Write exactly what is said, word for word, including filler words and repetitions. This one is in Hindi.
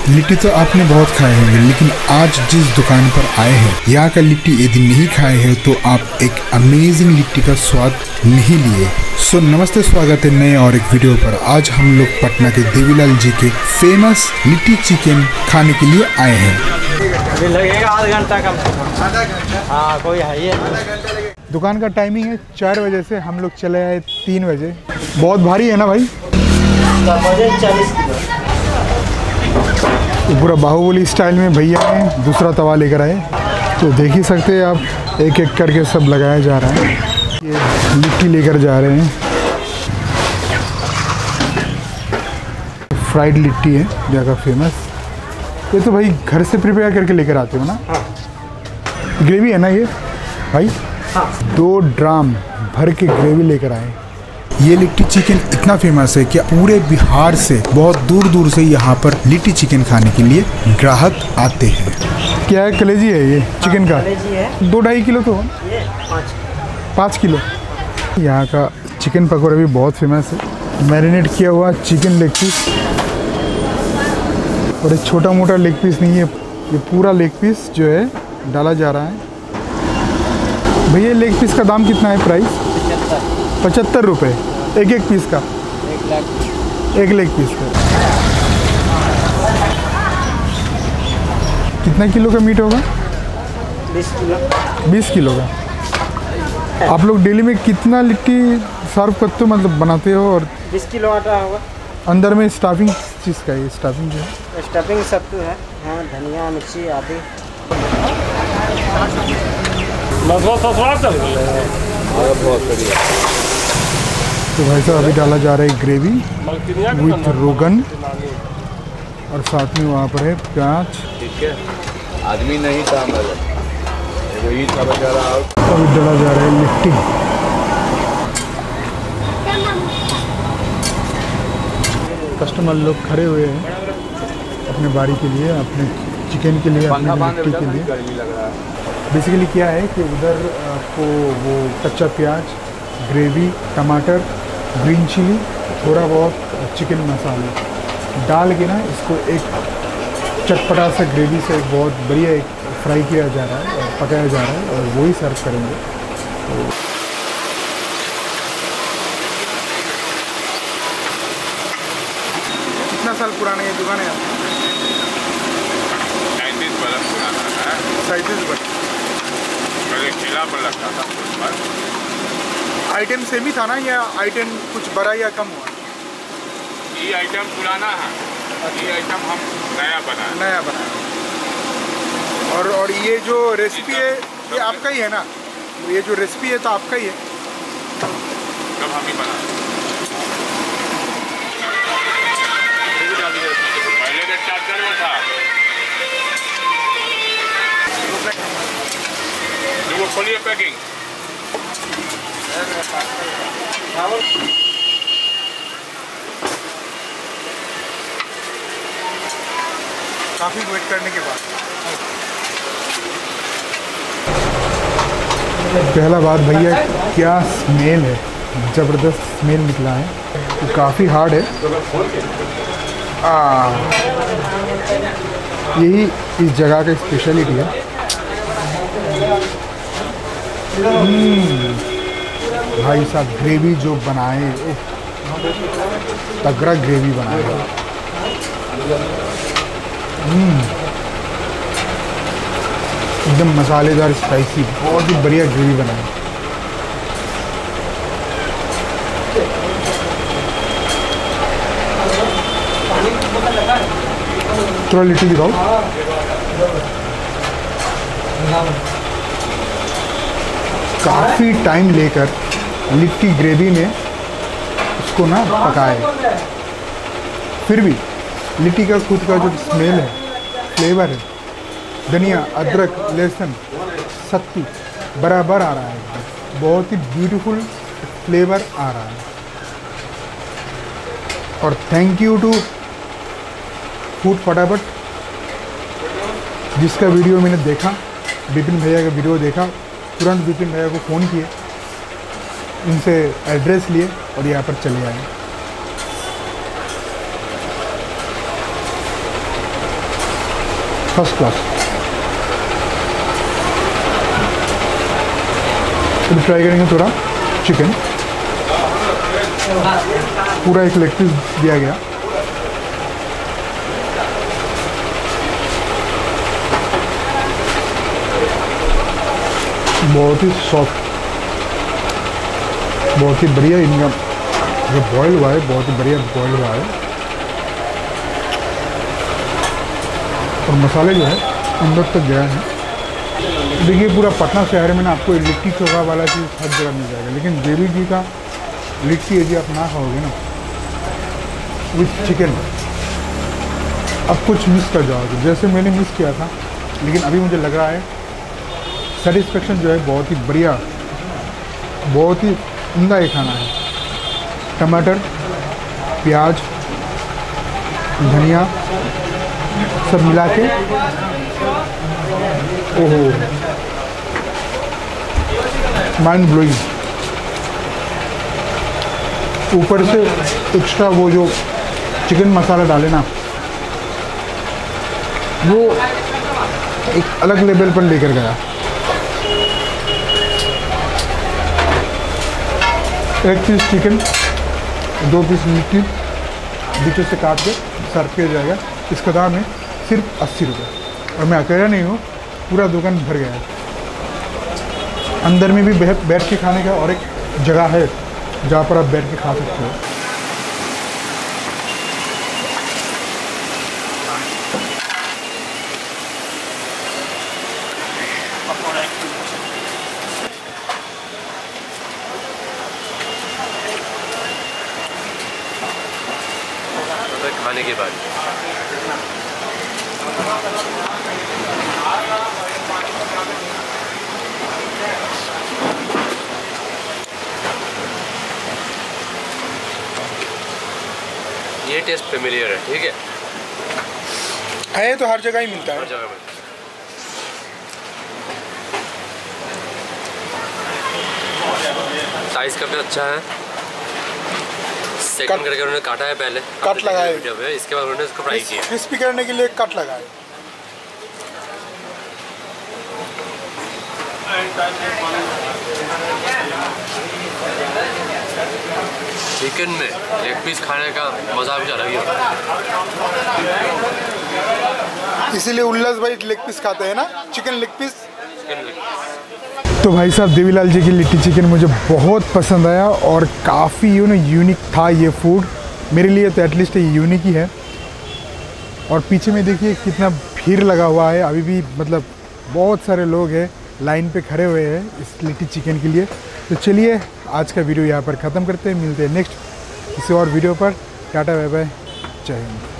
लिट्टी तो आपने बहुत खाए होंगे, लेकिन आज जिस दुकान पर आए हैं यहाँ का लिट्टी यदि नहीं खाए हैं तो आप एक अमेजिंग लिट्टी का स्वाद नहीं लिए। सो नमस्ते, स्वागत है नए और एक वीडियो पर। आज हम लोग पटना के देवीलाल जी के फेमस लिट्टी चिकन खाने के लिए आए हैं। अभी लगेगा आधा घंटा कम से कम। हाँ, कोई है ये। दुकान का टाइमिंग है चार बजे से, हम लोग चले आए तीन बजे। बहुत भारी है ना भाई? चालीस किलो। पूरा बाहुबली स्टाइल में भैया ने दूसरा तवा लेकर आए, तो देख ही सकते हैं आप, एक एक करके सब लगाया जा रहा है। ये लिट्टी लेकर जा रहे हैं, फ्राइड लिट्टी है यहाँ का फेमस। ये तो भाई घर से प्रिपेयर करके लेकर आते हो ना? हाँ। ग्रेवी है ना ये भाई? हाँ। दो ड्राम भर के ग्रेवी लेकर आए। ये लिट्टी चिकन इतना फेमस है कि पूरे बिहार से, बहुत दूर दूर से यहाँ पर लिट्टी चिकन खाने के लिए ग्राहक आते हैं। क्या है, कलेजी है ये चिकन का? कलेजी है। दो ढाई किलो तो ये पाँच पाँच किलो। यहाँ का चिकन पकौड़ा भी बहुत फेमस है। मैरिनेट किया हुआ चिकन लेग पीस, और एक छोटा मोटा लेग पीस नहीं है, ये पूरा लेग पीस जो है डाला जा रहा है। भैया लेग पीस का दाम कितना है? प्राइस पचहत्तर रुपये एक एक पीस का। एक लाख एक लेग पीस का। कितना किलो का मीट होगा? बीस किलो। बीस किलो का। आप लोग डेली में कितना लिट्टी सर्व करते हो, मतलब बनाते हो? और बीस किलो आटा होगा। अंदर में स्टाफिंग चीज़ का है? स्टाफिंग जो है, स्टफिंग सब तो है। हाँ, धनिया मिर्ची आदि। बहुत बढ़िया। तो भाई साहब अभी डाला जा रहा है ग्रेवी विथ रोगन, और साथ में वहाँ पर है प्याज। ठीक है, आदमी नहीं था वही था जा रहा है। अभी डाला जा रहा है लिट्टी। कस्टमर लोग खड़े हुए हैं अपने बारी के लिए, अपने चिकन के लिए, अपने लिट्टी के लिए। बेसिकली क्या है कि उधर आपको वो कच्चा प्याज, ग्रेवी, टमाटर, ग्रीन चिली, थोड़ा बहुत चिकन मसाला डाल के ना इसको एक चटपटा सा ग्रेवी से एक बहुत बढ़िया एक फ्राई किया जा रहा है और पकाया जा रहा है, और वही सर्व करेंगे। तो कितना साल पुराना ये दुकान है? सैंतीस बरस पुराना है। सैंतीस बरस पहले ठेला पर लगता था। आइटम सेम ही था ना, या आइटम कुछ बढ़ा या कम हुआ? ये आइटम पुराना है, ये आइटम हम नया बनाए। नया बनाया। और और ये जो रेसिपी है ये आपका ही है ना? ये जो रेसिपी है तो आपका ही है? कब हम ही बनाए। पहले के चार्जर में था जो वो खोलिए पैकिंग। काफ़ी वेट करने के बाद पहला बात, भैया क्या स्मेल है, ज़बरदस्त स्मेल निकला है। तो काफ़ी हार्ड है। आ, यही इस जगह का स्पेशलिटी है। भाई साहब ग्रेवी जो बनाए, तगड़ा ग्रेवी बनाए। एकदम मसालेदार, स्पाइसी, बहुत ही बढ़िया ग्रेवी बनाए। थोड़ा लिट्टी दिखाओ। काफ़ी टाइम लेकर लिट्टी ग्रेवी में उसको ना पकाए, फिर भी लिट्टी का खुद का जो स्मेल है, फ्लेवर है, धनिया, अदरक, लहसुन, सत्तू बराबर आ रहा है। बहुत ही ब्यूटीफुल फ्लेवर आ रहा है। और थैंक यू टू फूड फटाफट, जिसका वीडियो मैंने देखा, विपिन भैया का वीडियो देखा, तुरंत विपिन भैया को फ़ोन किए, उनसे एड्रेस लिए और यहाँ पर चले आए। First class. तो ट्राई करेंगे थोड़ा चिकन। पूरा एक लेग पीस दिया गया। बहुत ही सॉफ्ट, बहुत ही बढ़िया इनका जो बॉयल हुआ है, बहुत ही बढ़िया बॉयल हुआ है। और मसाले जो है अंदर तक गया है। देखिए पूरा पटना शहर में ना आपको लिट्टी चोखा वाला चीज़ हर जगह मिल जाएगा, लेकिन देवी जी का लिट्टी यदि आप ना खाओगे ना विथ चिकन, अब कुछ मिस कर जाओगे, जैसे मैंने मिस किया था। लेकिन अभी मुझे लग रहा है सेटिस्फेक्शन जो है बहुत ही बढ़िया, बहुत ही उम्दा ये खाना है। टमाटर, प्याज, धनिया सब मिला के, ओहो माइंड ब्लोइंग। ऊपर से एक्स्ट्रा वो जो चिकन मसाला डाले ना, वो एक अलग लेवल पर लेकर गया। एक पीस चिकन, दो पीस लिट्टी बीचों से काट के सर्व किया जाएगा। इसका दाम है सिर्फ अस्सी रुपये। और मैं अकेला नहीं हूँ, पूरा दुकान भर गया है। अंदर में भी बैठ के खाने का और एक जगह है जहाँ पर आप बैठ के खा सकते हो। खाने के बाद ये टेस्ट फेमिलियर है, ठीक है? है तो हर जगह ही मिलता है। हर जगह मिलता है। साइज का भी अच्छा है। सेकंड करके उन्होंने काटा है, पहले कट लगाए, इसके बाद उन्होंने इसको फ्राई किया। क्रिस्पी करने के लिए कट लगाए। चिकन में लेग पीस खाने का मज़ा भी अलग ही होता है। इसीलिए उल्लास भाई लेग पीस खाते हैं ना, chicken leg piece. Chicken leg piece. तो भाई साहब देवीलाल जी की लिट्टी चिकन मुझे बहुत पसंद आया और काफ़ी यू नो यूनिक था ये फूड मेरे लिए, तो एटलीस्ट ये यूनिक ही है। और पीछे में देखिए कितना भीड़ लगा हुआ है, अभी भी मतलब बहुत सारे लोग हैं लाइन पे खड़े हुए हैं इस लिट्टी चिकन के लिए। तो चलिए आज का वीडियो यहाँ पर ख़त्म करते हैं, मिलते हैं नेक्स्ट किसी और वीडियो पर। टाटा बाय बाय, जय हिंद।